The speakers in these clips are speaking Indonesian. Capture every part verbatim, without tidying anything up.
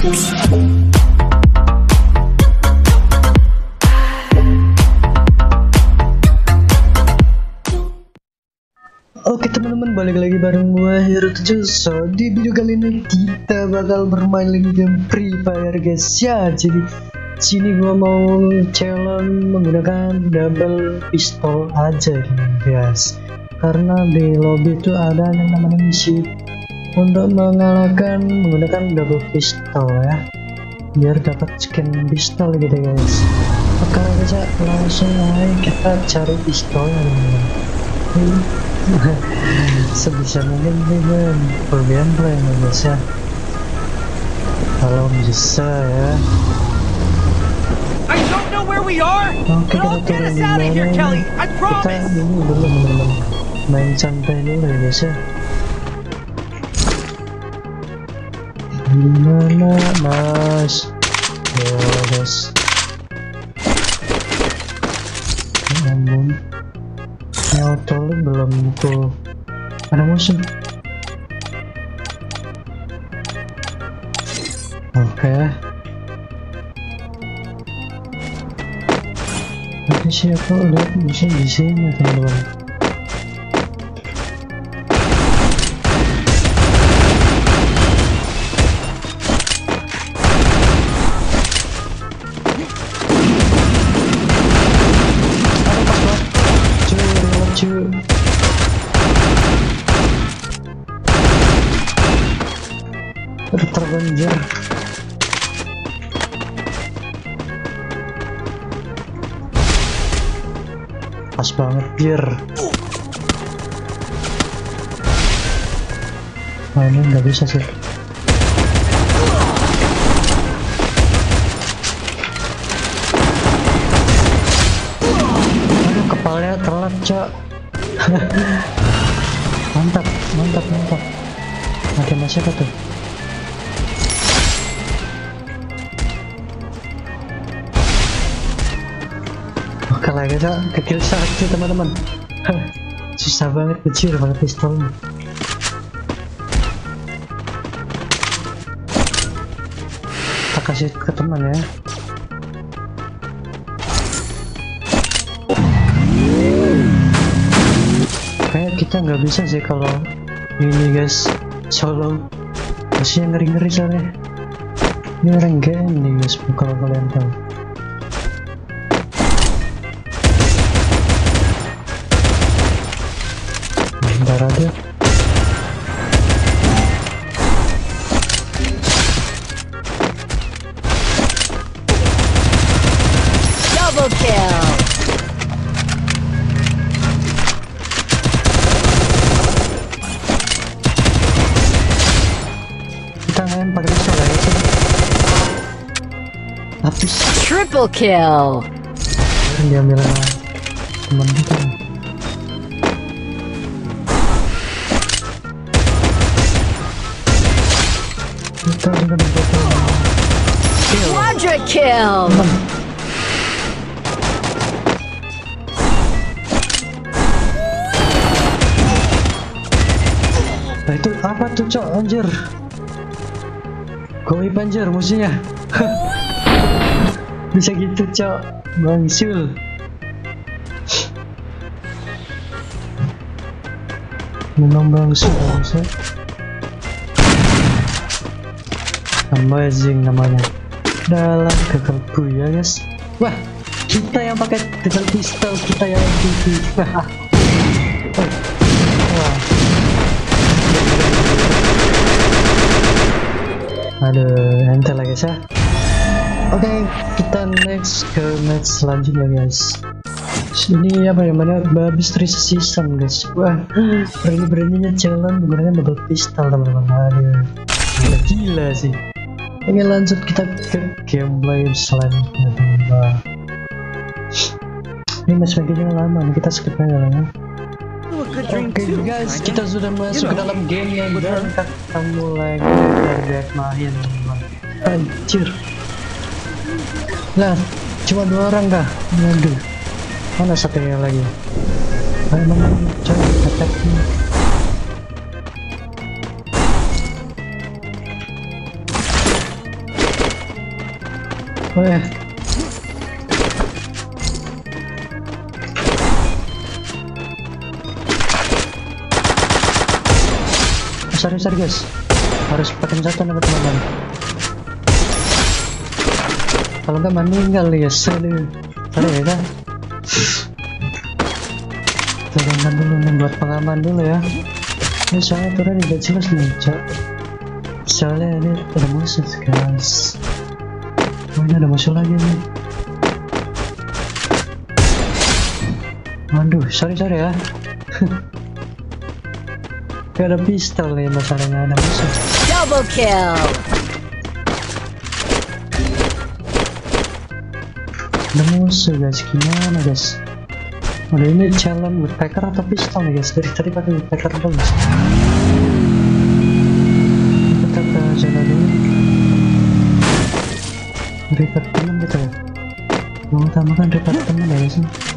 Oke teman-teman, balik lagi bareng gua Hero tujuh. So di video kali ini kita bakal bermain lagi game Free Fire guys ya. Jadi sini gua mau challenge menggunakan double pistol aja guys, karena di lobby itu ada yang namanya misi untuk mengalahkan menggunakan double pistol ya, biar dapat skin pistol gitu guys. Oke bisa langsung aja kita cari pistol teman-teman. Sebisa mungkin dengan full gameplay guys ya, kalau bisa ya. I don't know where we are. Oke, kita turun di mana? Kita ini belum teman-teman, main santai dulu ya guys ya. Gimana mas? Ya guys. Namun nyotolin belum tuh, ada musuh. Oke, nanti siapa lihat musuh di sini teman-teman. Terbanjir. Pas banget jir. Nah ini nggak bisa sih. Aduh kepalanya telat cok. Mantap mantap mantap. Makin masih apa tuh? Oke lah guys, kecil satu teman-teman. Susah banget, kecil banget pistolnya. Kita kasih ke teman ya. Kayak kita nggak bisa sih kalau ini guys solo, masih ngeri-ngeri soalnya. Ini orang game nih guys, kalau kalian tahu. Bentar aja. Double kill. Kita main pakai pistol ya sih. Habis. Triple kill. Dia ambil teman kita. Kita sudah mencoba. Quadra kill. Nah itu apa tuh cok anjir? Goib anjir musuhnya. Bisa gitu cok, bangsul. Memang bangsul bangsul. Amazing namanya. Dalam gagal ya guys. Wah, kita yang pakai gagal pistol, kita yang M V P. Wah. Aduh, ente lah guys ya. Oke, okay, kita next ke match selanjutnya guys. Ini apa yang mana babis three season guys. Wah, berani-beraninya challenge menggunakan double pistol teman-teman. Aduh, gila sih. Oke lanjut kita ke gameplay selanjutnya teman-teman. Ini matchmakingnya lama nih, kita skip aja lah ya. Oke okay, guys, kita sudah masuk ke dalam gamenya dan kita mulai dari main teman-teman. Anjir. Lah, cuma dua orang kah? Waduh, mana satunya lagi? Emang coba attack-nya. Oh ya. Sorry sorry guys, harus pakai senjata sama teman-teman. Kalau nggak meninggal nih guys, sorry sorry ya kan. Jangan dulu nih buat pengaman dulu ya. Ini soalnya turun udah jelas nih cok. Soalnya ini ada musuh guys. Oh ini ada musuh lagi nih. Waduh sorry sorry ya. Gak ada pistol nih masalahnya, ada musuh. Double kill. Ada musuh guys, gimana guys? Ada ini challenge woodpecker atau pistol nih guys? Dari tadi pakai woodpecker dong guys. Kita ke zona dulu. Repat teman gitu ya. Mau utamakan repat teman ya guys.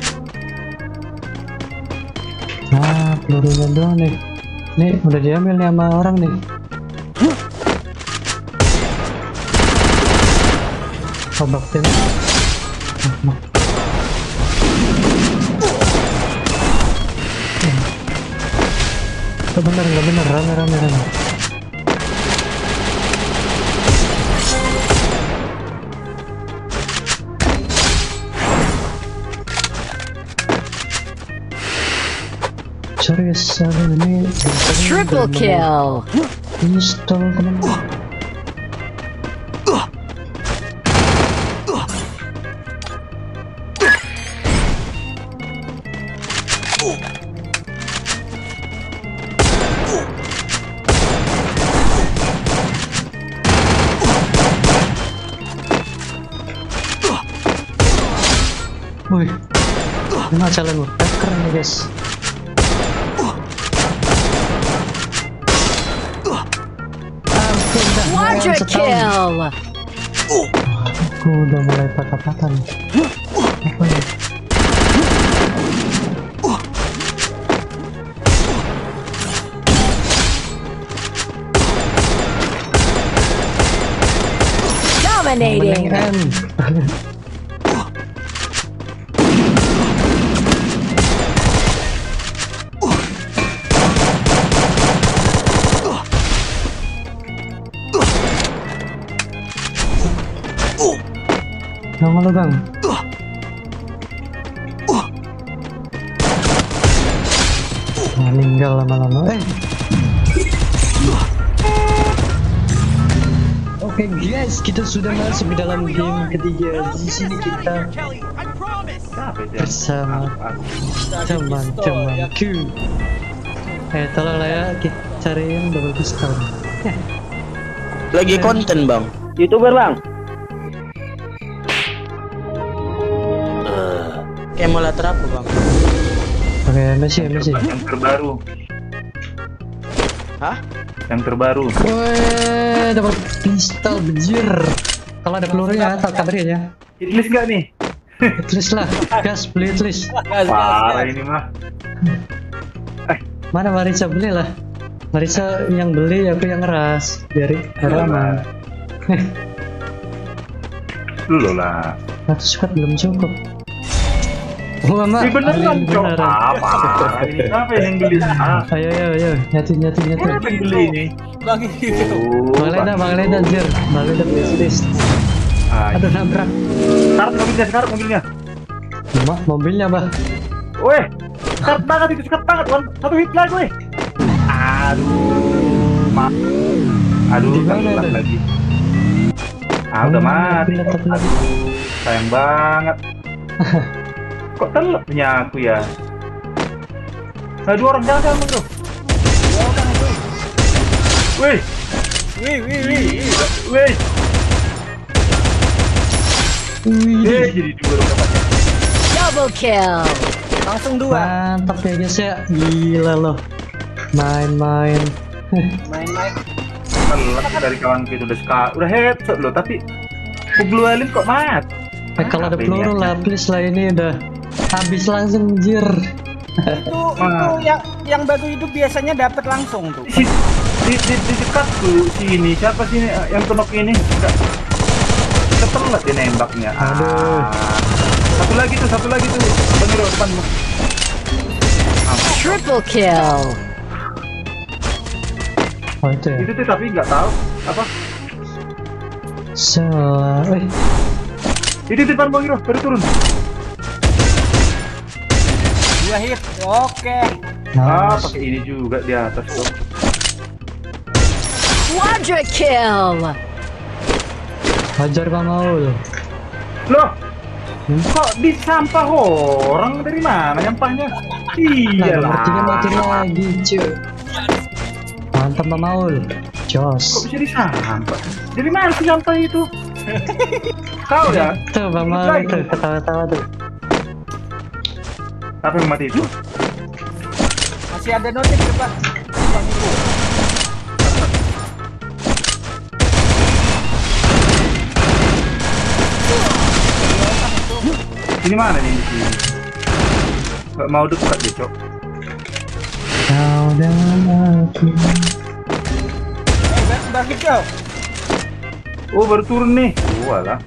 Nah pelurunya doang nih. Nih udah diambil nih sama orang nih. Oh baktin. Oh, oh, bener nggak bener, rame rame rame. Sorry guys, sorry ini Triple kill. install teman. Wih, ini masalah woodpecker nih guys. Quadra kill. Aku udah mulai patah-patah nih. Apa ya? Dominating. Nama lo bang. Meninggal lama-lama. Eh. Oke okay, guys, kita sudah masuk ke dalam game ketiga. Di sini kita bersama teman-temanku. Eh, tolonglah ya, kita cariin double pistol. Lagi konten bang. YouTuber bang. Kayak mau latar apa bang? Oke, Messi, Messi. Yang terbaru. Hah? Yang terbaru. Wih, dapat pistol bejir. Kalau ada pelurunya, tak kabarin ya. Hitlist nggak nih? Hitlist lah, gas beli hitlist. Parah ini mah. Mana Marisa beli lah. Marisa yang beli, aku yang ngeras. Biar aman. Dulu lah. seratus squad belum cukup. Oh, mama. Ini beneran cok. Apa? Ini apa yang beli? Ah, Ayo, ayo, ayo. Nyatu, nyatu, nyatu. apa yang beli ini? Bang itu. Bang Leda, Bang Leda, Jir. Bang Leda hitlist. Aduh, nabrak. Start mobilnya, start mobilnya. Mak, mobilnya, bah. Weh, start banget itu, start banget. Satu hit lagi, weh. Aduh, ma. Aduh, Di mana telat itu? lagi. Ah, udah mati. Telat, telat. Aduh, sayang banget. Kok telat punya aku ya? Nah, dua orang jangan jangan bro. Dua orang itu. Wih, Wih wih wih. wih. Wih, Eh, jadi dua orang dapatnya. Double kill. Langsung dua. mantap ya guys ya. Gila loh. Main-main. Main-main. Telat dari kawan kita udah ska, udah headshot loh, tapi Kublualin kok mat. Eh, kalau ada Apa ini peluru ya? lah, please lah, ini udah habis langsung jir. itu Wah. itu yang yang baru hidup biasanya dapat langsung tuh. Si, di, di, di dekat tuh sini siapa sih ini, yang kenok ini? Enggak. Ketel telat dia nembaknya. Aduh. Ah. Satu lagi tuh, satu lagi tuh. Bang Hiro depanmu. Triple kill. Oh itu ya. Itu tuh tapi nggak tahu apa. Salah. Eh, Itu depan Bang Hiro, baru turun. Dua hit. Oke. Ah, nice. pakai ini juga di atas tuh. Quadra kill. Hajar Bang Maul. Loh, Hmm? kok di sampah orang dari mana nyampahnya? Nah, Iya nomor tiga mati lah. lagi, cuy. Mantap Bang Maul. Kok Jos. bisa di sampah? Dari mana sih sampah itu? Tahu ya? Tuh Bang Maul tuh ketawa-tawa tuh. Apa yang mati itu? Masih ada notif depan. Bang Hiro. Ini mana nih di sini? Gak mau dekat deh, Cok. Kau dan aku. Eh, Bang Bang Hiro. Oh, baru turun nih. Oh, alah.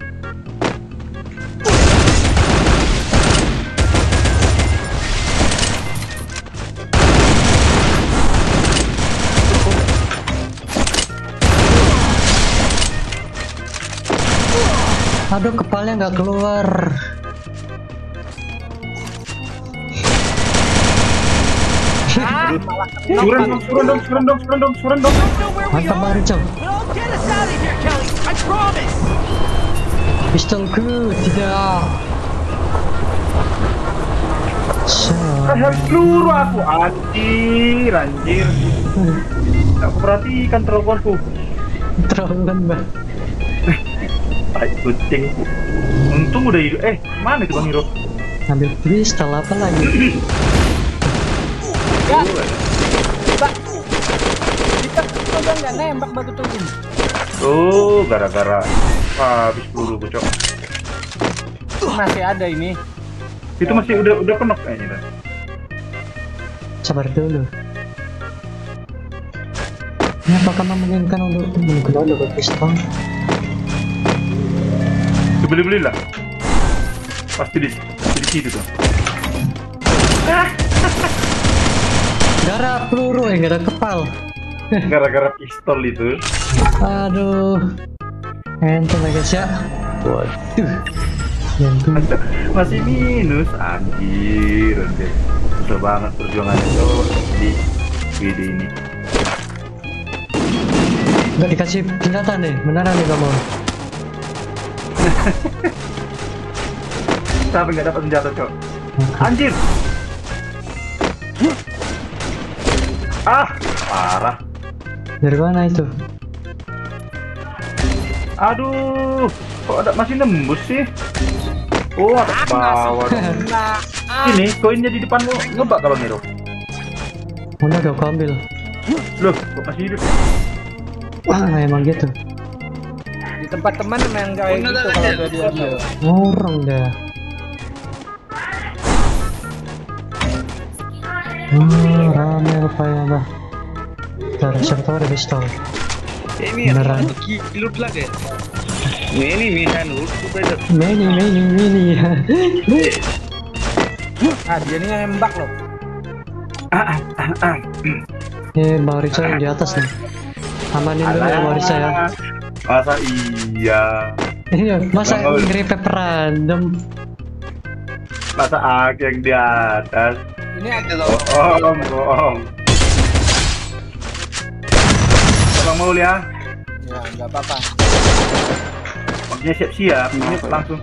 Aduh, kepalanya nggak keluar. Ah, malah Suran dong, suran dong, suran dong, suran dong, suran dong. Mantap Bang Rizal. Pistolku tidak. Kan Salah. harus peluru aku. Anjir, anjir. Aku perhatikan teleponku. Terowongan Bang. Tai kucing. Untung udah hidup. Eh, mana itu Bang Hiro? Ambil pistol apa lagi? Ya. Bang. Kita udah nggak nembak batu turbin. Oh, gara-gara habis peluru ku, Cok. Masih ada ini. Itu masih udah udah penuh kayaknya dah. Sabar dulu. Ini apakah memungkinkan untuk menggunakan double pistol? Beli-beli lah. Pasti di pasti di situ tuh. Gara peluru eh gara kepal. Gara-gara pistol itu. Aduh. Ente lah guys ya. Waduh. Yang tuh. Masih minus, anjir, anjir. Susah banget perjuangannya Cok di video ini. Nggak dikasih senjata nih, beneran nih kamu. Sampai nggak dapat senjata, Cok. Anjir. Ah, parah. Dari mana itu? Aduh, kok ada masih nembus sih? Oh, ada ke bawah. dong. Nah, Ini koinnya di depanmu ngebak kalau Nero. Udah udah aku ambil. Loh, kok masih hidup? Wah, emang gitu. di tempat teman memang kayak gitu kalau udah diambil. Orang dah. Hmm, rame rupanya bah. Bentar, siapa tahu ada pistol. Ini Beneran. yang kilut lagi. Ini mihan urut betul. Mini, mini, mini. Ah, dia ini nembak loh. Ah, ah, ah, ah. Eh, Bang Rica yang di atas nih. Amanin dulu ya Bang Rica ya. Masa iya? Iya, masa Bang Ul. nge-repair random. Masa aku yang di atas? Ini ada Bohong, bohong. Bang Maul ya? ya nggak apa-apa. Maksudnya siap-siap, ini langsung.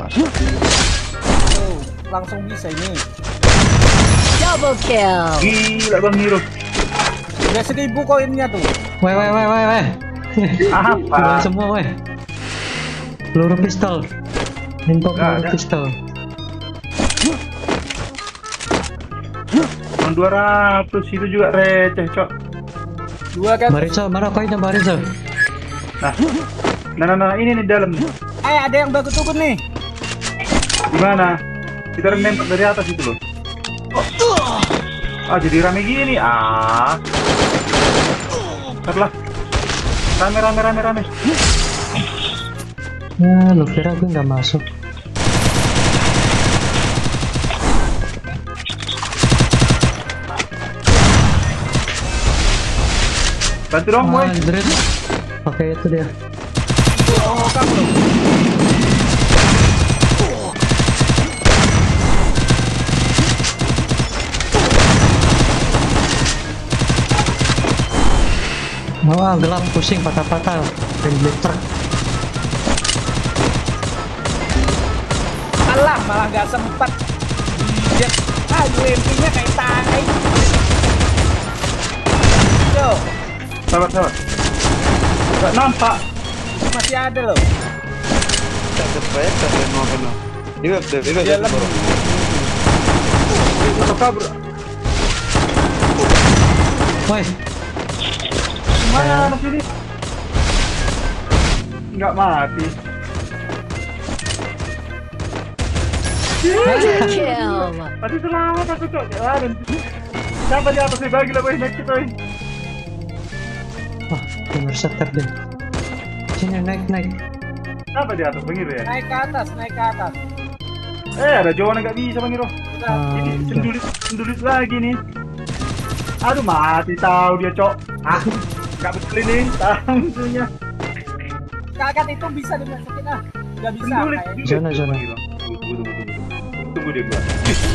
Tuh, langsung bisa ini. Double kill. Gila Bang Hiro. Udah seribu koinnya tuh. Weh, weh, weh, weh, weh. Hilang Apa? semua weh. Peluru pistol. Info Nggak peluru ada. pistol. Cuma dua ratus itu juga receh, Cok. Dua kan. Bang Rica, mana koinnya Bang Rica? Nah, nah, nah, nah, ini nih dalam nih. Eh, ada yang bagus turun nih. Gimana? Kita nembak dari atas itu loh. Ah, jadi rame gini. Ah. Sebelah. Rame, rame, rame, rame. Ya, lu kira gue nggak masuk? Bantu dong, boy. Anjrit. Oke, itu dia. Oh, kamu loh. Wah, gelap, pusing, patah-patah. Ventilator. Alah, malah nggak sempat. Jet. Ah, U M P-nya kayak tai. Yo, Sabar, sabar. Gak nampak. masih ada loh. Tak terbaik, tak terbaik, kena. Lihat, lihat, lihat. Dalam. Atau kabur. Woi, Mana sini? Nggak mati. Quadra kill. Mati selamat aku cok. Aduh. Sampai di atas nih, bagi lah boy, naik kita boy. wah, bener setter deh. Sini naik naik. Sampai di atas Bang Iro ya. Naik ke atas, naik ke atas. Eh, ada Johan nggak bisa Bang Iro. Udah. Ini Um, sendulit, sendulit lagi nih. Aduh mati tahu dia cok. Ah, nggak betul ini tangannya. Kakak itu bisa dimasukin ah. Nggak bisa Sendulit. kayaknya. Zona, zona. Bang Iro. Tunggu, tunggu, tunggu, tunggu. Tunggu dia gua.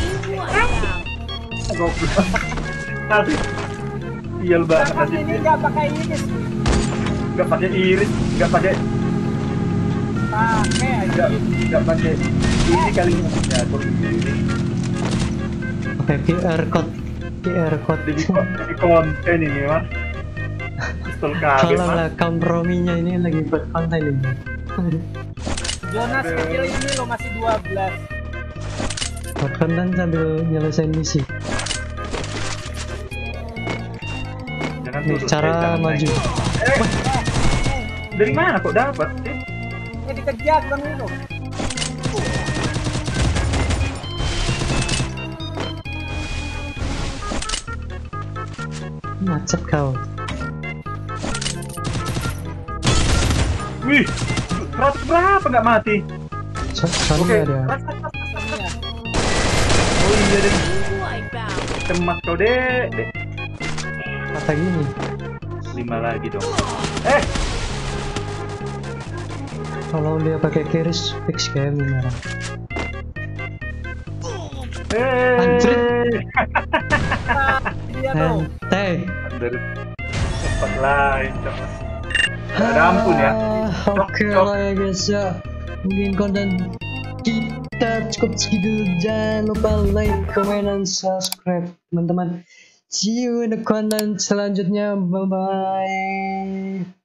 Goblok. Tapi sial banget Kakak tadi ini dia. nggak pakai iris. Nggak pakai iris, nggak pakai Pakai aja. nggak nggak pakai ini kali ini ya kok ini. Oke, Q R code. Q R code. Jadi kok jadi konten ini mas. Pistol kaget Tolong mas. lah, komprominya ini lagi buat konten ini. Jonas kecil ini lo masih dua belas. Buat konten sambil nyelesain misi. Jangan Nih, turun, cara eh, jangan maju. naik. Eh, dari mana kok dapat sih? Eh dikejar Bang Iro. Macet kau. Wih, seratus berapa nggak mati? So Oke, soalnya ada. ras, ras, ras, ras, ras. Oh iya deh, cemas kau dek, dek. Kata gini. Lima lagi dong. Eh, Kalau dia pakai keris fix kayak merah. eh. Anjrit. Dia tuh. Ente. Dari tempat lain, cok. Nggak ada ampun ya. Ah, Oke Cok, cok. lah ya guys ya. Mungkin konten kita cukup segitu. Jangan lupa like, comment, dan subscribe teman-teman. See you in the content selanjutnya. Bye bye.